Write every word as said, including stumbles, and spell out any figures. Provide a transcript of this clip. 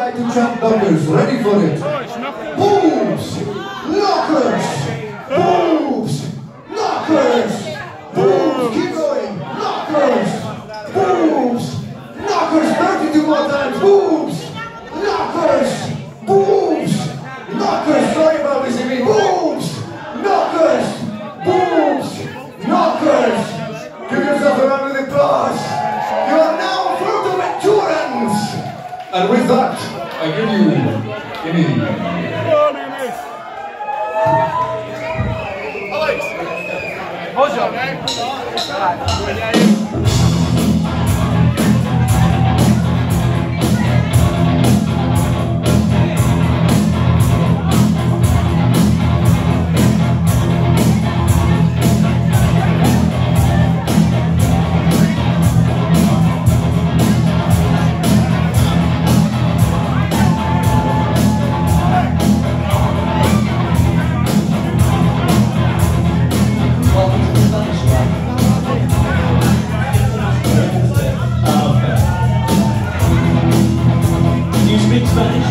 like to chant knockers. Ready for it? Boobs! Knockers! Boobs! Knockers! Boobs! Keep going! Knockers! Boobs! Knockers! thirty-two more times! Boobs! Knockers! Boobs! Knockers! Sorry about this, I mean boobs! Knockers! Boobs! Knockers! Give yourself a round of applause! You are now Fuerteventurans! And with that, I give you Amy. Alex! Hold on, man. Spanish?